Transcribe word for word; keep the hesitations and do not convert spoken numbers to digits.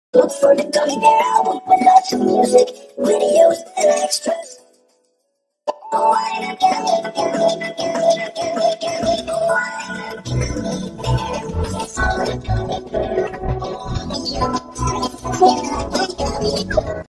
Look for the Gummy Bear album with lots of music, videos, and extras. Oh, I'm a gummy, gummy, gummy, gummy, gummy, oh, I'm a gummy bear. Yes, I'm a gummy bear. Oh, I'm a gummy bear.